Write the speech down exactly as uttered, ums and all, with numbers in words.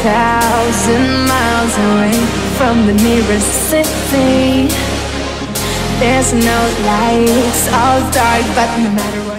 thousand miles away from the nearest city. There's no lights, all dark, but no matter what